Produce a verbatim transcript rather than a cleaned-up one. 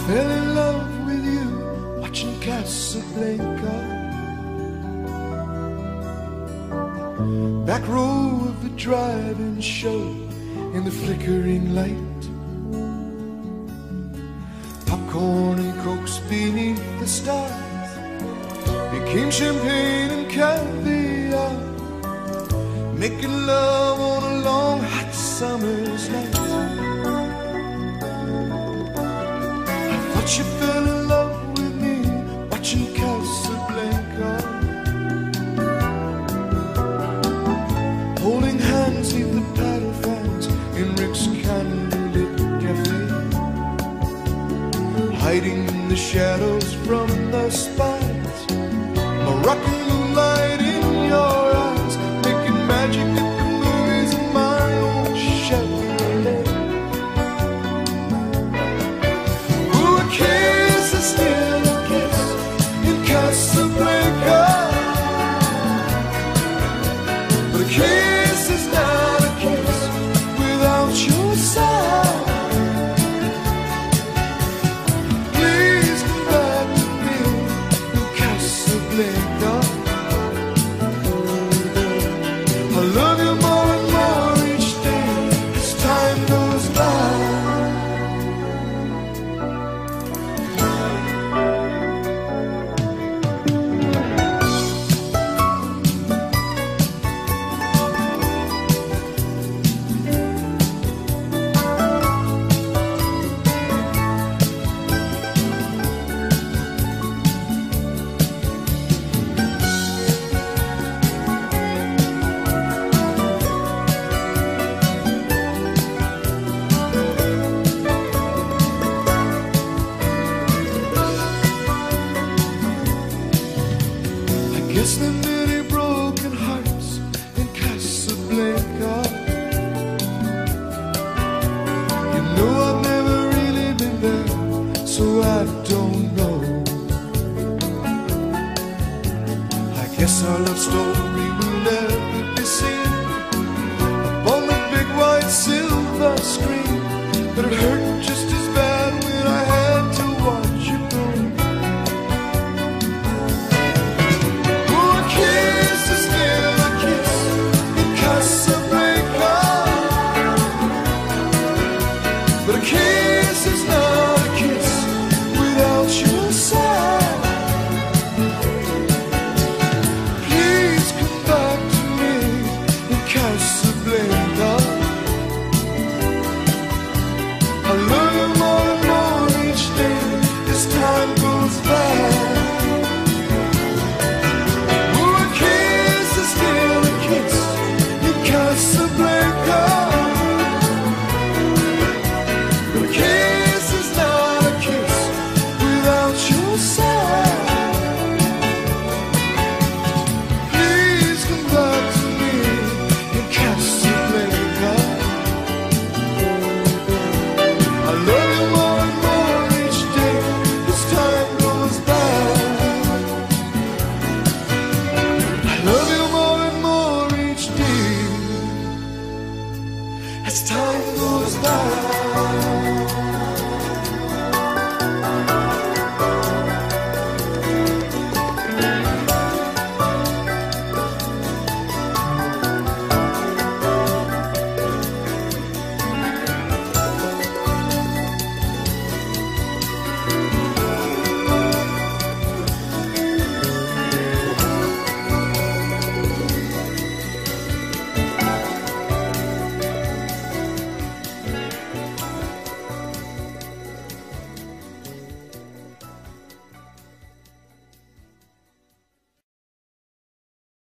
fell in love with you watching Casablanca. Back row of the drive-in show in the flickering light. Popcorn and cokes beneath the stars became champagne and caviar, making love on a long hot summer's night. I thought you fell in love with me watching Casablanca, holding hands neath the paddle fans in Rick's candlelit cafe, hiding in the shadows from the spires, Moroccan